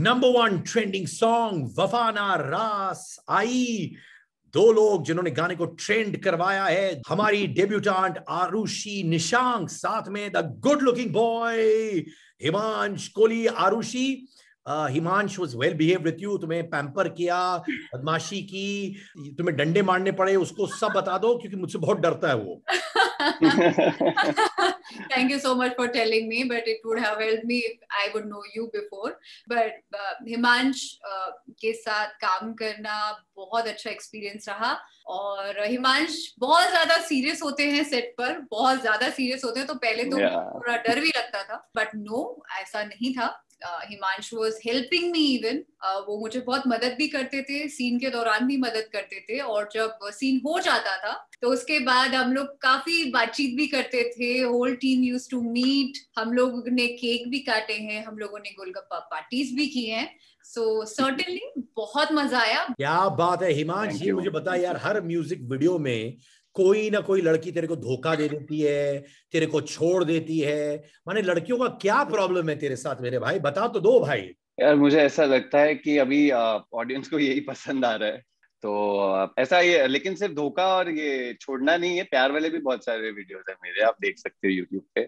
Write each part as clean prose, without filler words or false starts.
Number 1 trending song वफाना रास आई। दो लोग जिन्होंने गाने को ट्रेंड करवाया है, हमारी डेब्यूटेंट आरुषि निशांक, साथ में the good looking boy Himansh Kohli. Arushi, Himansh was well behaved with you, तुम्हें पैम्पर किया, बदमाशी की, तुम्हें डंडे मारने पड़े, उसको सब बता दो क्योंकि मुझसे बहुत डरता है वो। Thank you so much for telling me, but it would have helped me if I would know you before. But Himansh के साथ काम करना बहुत अच्छा एक्सपीरियंस रहा। और हिमांश बहुत ज्यादा सीरियस होते हैं सेट पर, बहुत ज्यादा सीरियस होते हैं, तो पहले तो थोड़ा डर भी लगता था, बट नो, ऐसा नहीं था। Himanshu was helping me even, वो मुझे बहुत मदद भी करते थे, सीन के दौरान भी मदद करते थे, और जब सीन हो जाता था तो उसके बाद हम लोग काफी बातचीत भी करते थे। Whole team used to meet, हम लोग ने केक भी काटे हैं, हम लोगों ने गोलगप्पा पार्टीज भी की हैं। सो सर्टेनली बहुत मजा आया। क्या बात है हिमांश, ये मुझे बता यार, हर म्यूजिक वीडियो में कोई ना कोई लड़की तेरे को धोखा दे देती है, तेरे को छोड़ देती है। माने लड़कियों का क्या प्रॉब्लम है तेरे साथ मेरे भाई, बता तो दो भाई। यार मुझे ऐसा लगता है कि अभी ऑडियंस को यही पसंद आ रहा है, तो ऐसा ही है। लेकिन सिर्फ धोखा और ये छोड़ना नहीं है, प्यार वाले भी बहुत सारे वीडियोस हैं मेरे, आप देख सकते हो यूट्यूब पे।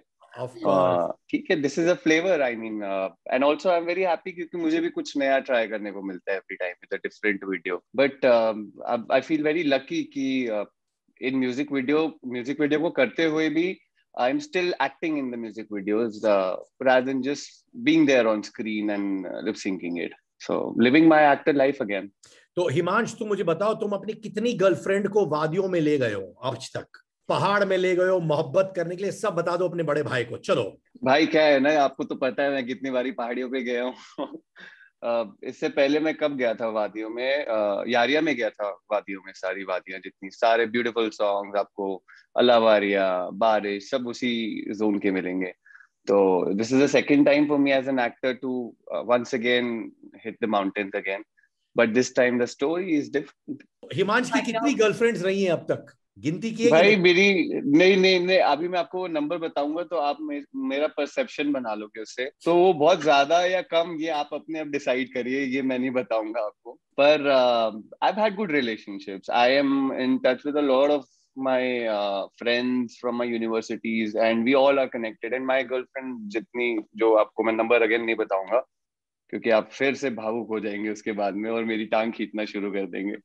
ठीक है, this is a flavour, I mean, and also I am very happy क्योंकि मुझे भी कुछ नया ट्राई करने को मिलता है every time with a different video. But I feel very lucky कि इन म्यूजिक वीडियो को करते हुए भी I'm still acting in the music videos rather than just being there on screen and lip syncing it. So living my actor life again. तो हिमांश, तुम मुझे बताओ, तुम अपनी कितनी गर्लफ्रेंड को वादियों में ले गए हो आज तक? पहाड़ में ले गए हो मोहब्बत करने के लिए, सब बता दो अपने बड़े भाई को। चलो भाई, क्या है ना, आपको तो पता है मैं कितनी बारी पहाड़ियों पे गया हूँ। इससे पहले मैं कब गया था वादियों में, यारिया में गया था वादियों में। सारी वादियां जितनी, सारे ब्यूटीफुल सॉन्ग्स आपको अलावारिया, बारिश, सब उसी जोन के मिलेंगे। तो this is the second time for me as an actor to once again hit the mountains again, but this time the story is different. Himansh की कितनी गर्लफ्रेंड्स रही हैं अब तक, गिनती की है भाई मेरी नहीं, अभी मैं आपको नंबर बताऊंगा तो आप मेरा परसेप्शन बना लोगे उससे, तो वो बहुत ज्यादा या कम ये आप अपने आप डिसाइड करिए, ये मैं नहीं बताऊंगा आपको। पर I have had good relationships, I am in touch with a lot of my friends from my universities and we all are connected, and my girlfriend जितनी, जो आपको मैं नंबर अगेन नहीं बताऊंगा क्योंकि आप फिर से भावुक हो जाएंगे उसके बाद में और मेरी टांग खींचना शुरू कर देंगे,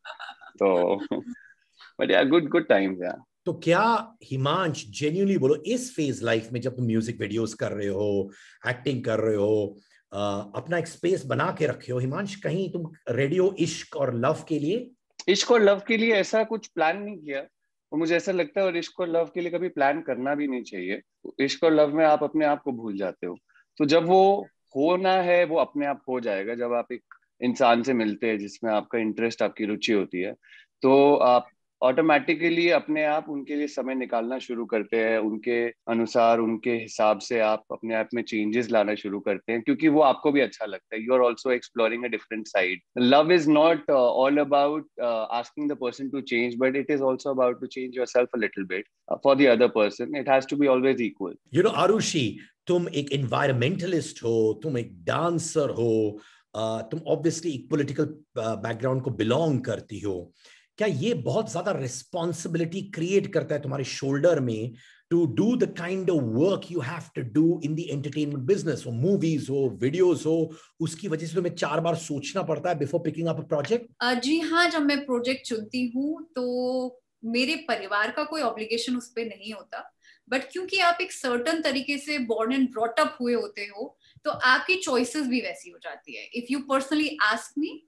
तो बट यार गुड टाइम्स यार। तो क्या हिमांश, जेन्युइनली बोलो, इस फेज लाइफ में जब तुम म्यूजिक वीडियोस कर रहे हो, एक्टिंग कर रहे हो, अपना एक स्पेस बना के रखे हो, हिमांश कहीं तुम रेडी हो इश्क और लव के लिए? इश्क और लव के लिए ऐसा कुछ प्लान नहीं किया, और मुझे ऐसा लगता है, और इश्क और लव के लिए कभी प्लान करना भी नहीं चाहिए। इश्क और लव में आप अपने आप को भूल जाते हो, तो जब वो होना है वो अपने आप हो जाएगा। जब आप एक इंसान से मिलते हैं जिसमें आपका इंटरेस्ट, आपकी रुचि होती है, तो आप ऑटोमेटिकली अपने आप उनके लिए समय निकालना शुरू करते हैं, उनके अनुसार, उनके हिसाब से आप अपने आप में चेंजेस लाना शुरू करते हैं, क्योंकि वो आपको भी अच्छा लगता है। You are also exploring a different side. Love is not all about asking the person to change, but it is also about to change your self a little bit for the other person. It has to be always equal. You know Arushi, तुम एक environmentalist हो, तुम एक dancer हो, तुम obviously एक political background को belong करती हो। क्या ये बहुत ज्यादा रिस्पॉन्सिबिलिटी क्रिएट करता है तुम्हारे शोल्डर में to do the kind of work you have to do in the entertainment business? हो मूवीज हो, वीडियोस हो, उसकी वजह से तुम्हें 4 बार सोचना पड़ता है before picking up a project? जी हाँ, जब मैं प्रोजेक्ट चुनती हूँ तो मेरे परिवार का कोई ऑब्लिगेशन उस पर नहीं होता, बट क्योंकि आप एक सर्टन तरीके से बॉर्न एंड ब्रॉट अप हुए होते हो, तो आपकी चॉइसेस भी वैसी हो जाती है। If you personally ask me,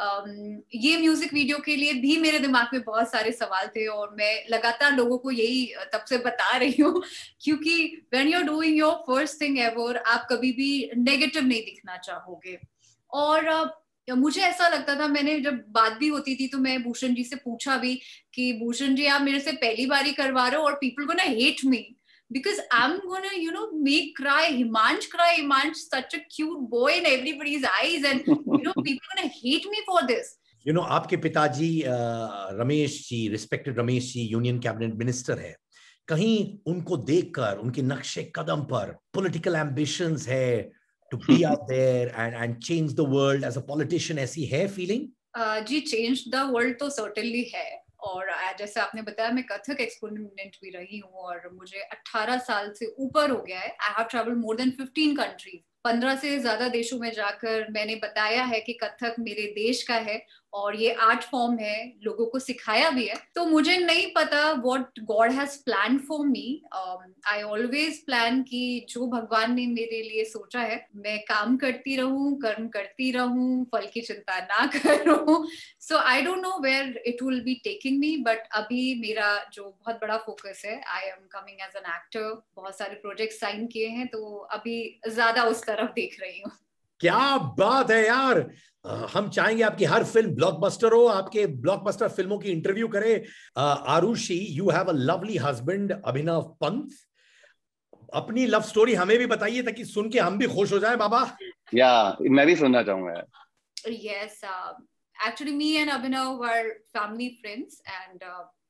ये म्यूजिक वीडियो के लिए भी मेरे दिमाग में बहुत सारे सवाल थे, और मैं लगातार लोगों को यही तब से बता रही हूँ, क्योंकि when you are doing your first thing ever, आप कभी भी नेगेटिव नहीं दिखना चाहोगे। और मुझे ऐसा लगता था, मैंने जब बात भी होती थी तो मैं भूषण जी से पूछा भी कि भूषण जी, आप मेरे से पहली बारी करवा रहे हो और people gonna hate me because I'm gonna, make cry Himansh cry. Himansh such a cute boy in everybody's eyes, and people gonna hate me for this. आपके पिताजी Ramesh ji, respected Ramesh ji, union cabinet minister है। कहीं उनको देखकर, उनके नक्शे कदम पर पॉलिटिकल एम्बिशंस है, to be out there and change the world as a politician? ऐसी है feeling? Ji, change the world तो certainly है, और जैसे आपने बताया मैं कथक एक्सपोनेंट भी रही हूँ और मुझे 18 साल से ऊपर हो गया है. I have travelled more than 15 countries. 15 से ज्यादा देशों में जाकर मैंने बताया है कि कथक मेरे देश का है और ये आर्ट फॉर्म है, लोगों को सिखाया भी है. तो मुझे नहीं पता what God has plan for me. I always plan कि जो भगवान ने मेरे लिए सोचा है मैं काम करती रहूं, कर्म करती रहूं, फल की चिंता ना करूं. So I don't know where it will be taking me, but अभी मेरा जो बहुत बड़ा फोकस है, I am coming as an actor. बहुत सारे प्रोजेक्ट साइन किए हैं, तो अभी ज्यादा उस तरफ देख रही हूँ. क्या बात है यार. हम चाहेंगे आपकी हर फिल्म ब्लॉकबस्टर हो, आपके ब्लॉकबस्टर फिल्मों की इंटरव्यू करे. Arushi, you have a lovely husband Abhinav Pant. अपनी लव स्टोरी हमें भी बताइए ताकि सुन के हम भी खुश हो जाए बाबा. या मैं भी सुनना चाहूंगा यार. Yes, actually me and Abhinav were family friends, and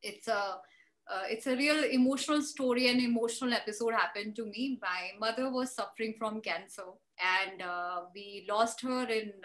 it's a real emotional story and emotional episode happened to me. My mother was suffering from cancer, and we lost her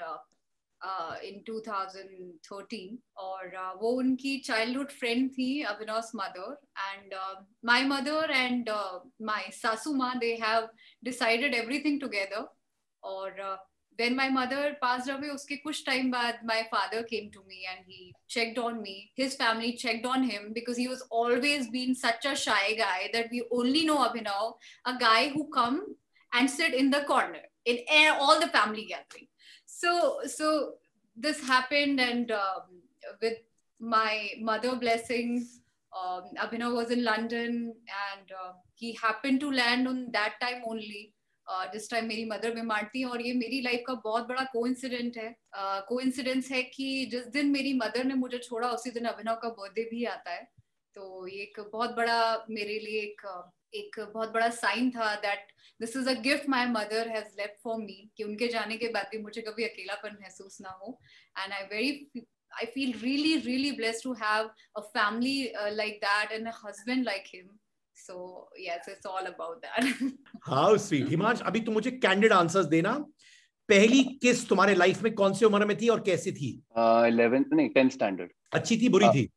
in 2013. और वो उनकी childhood friend थी, Abhinav's mother, and my mother and my sasu ma, they have decided everything together. और when my mother passed away, uske kuch time baad my father came to me and he checked on me. His family checked on him because he was always been such a shy guy that we only know Abhinav, a guy who come and sit in the corner in all the family gathering. So this happened, and with my mother blessings, Abhinav was in London, and he happened to land on that time only. जिस time मेरी mother बीमार थी. और ये मेरी life का बहुत बड़ा कोइंसिडेंस है कि जिस दिन मेरी मदर ने मुझे छोड़ा उसी दिन अभिनव का बर्थडे भी आता है. तो ये एक बहुत बड़ा मेरे लिए एक बहुत बड़ा साइन था that this is a gift my mother has left for me, कि उनके जाने के बाद भी मुझे कभी अकेलापन महसूस ना हो. And I feel really blessed to have a family like that and a husband like him. So yes, it's all about that. How sweet. Himansh, अभी तुम मुझे कैंडिड आंसर्स देना. पहली किस तुम्हारे लाइफ में कौन सी उम्र में थी और कैसी थी? 11th नहीं 10th स्टैंडर्ड. अच्छी थी, बुरी थी?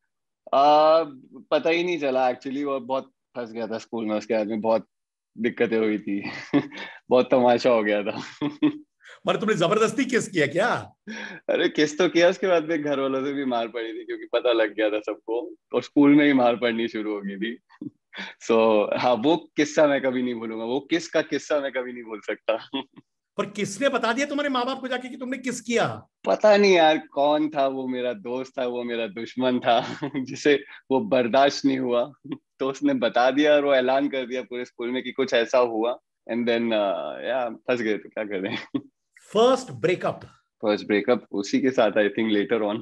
पता ही नहीं चला एक्चुअली. और बहुत फंस गया था स्कूल में. उसके बाद में बहुत दिक्कतें हुई थी. बहुत तमाशा हो गया था. मतलब तुमने जबरदस्ती किस किया क्या? अरे किस तो किया. उसके बाद में घर वालों से भी मार पड़ी थी क्योंकि पता लग गया था सबको. और स्कूल में ही मार पड़नी शुरू हो गई थी. हाँ, वो किस्सा मैं कभी नहीं भूलूंगा. वो किस का किस्सा मैं कभी नहीं भूल सकता. पर किसने बता दिया तुम्हारे माँ बाप को जाके कि तुमने किस किया? पता नहीं यार कौन था. वो मेरा दोस्त था, वो मेरा दुश्मन था जिसे वो बर्दाश्त नहीं हुआ. तो उसने बता दिया और वो ऐलान कर दिया पूरे स्कूल में कि कुछ ऐसा हुआ. एंड देन या फंस गए. तो क्या करें. फर्स्ट ब्रेकअप उसी के साथ, I think later on.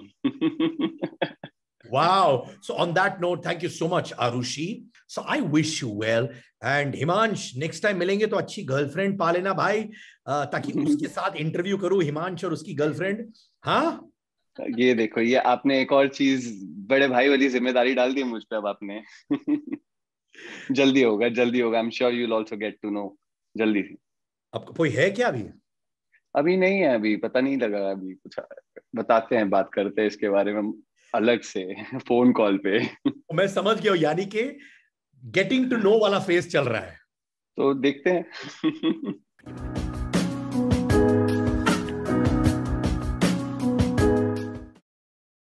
Wow. So on that note, thank you so much, Arushi. So I wish you well. And Himansh, next time मिलेंगे तो अच्छी गर्लफ्रेंड पा लेना भाई, ताकि उसके साथ इंटरव्यू करूं, हिमांश और उसकी गर्लफ्रेंड. हाँ, ये देखो, ये आपने एक और चीज, बड़े भाई वाली जिम्मेदारी डाल दी मुझ पे अब आपने. जल्दी होगा. I am sure you will also get to know जल्दी. अब कोई है क्या अभी नहीं है. अभी पता नहीं लगा. अभी कुछ बताते हैं, बात करते हैं इसके बारे में अलग से फोन कॉल पे. मैं समझ गया, यानी कि गेटिंग टू नो वाला फेज चल रहा है. तो देखते हैं.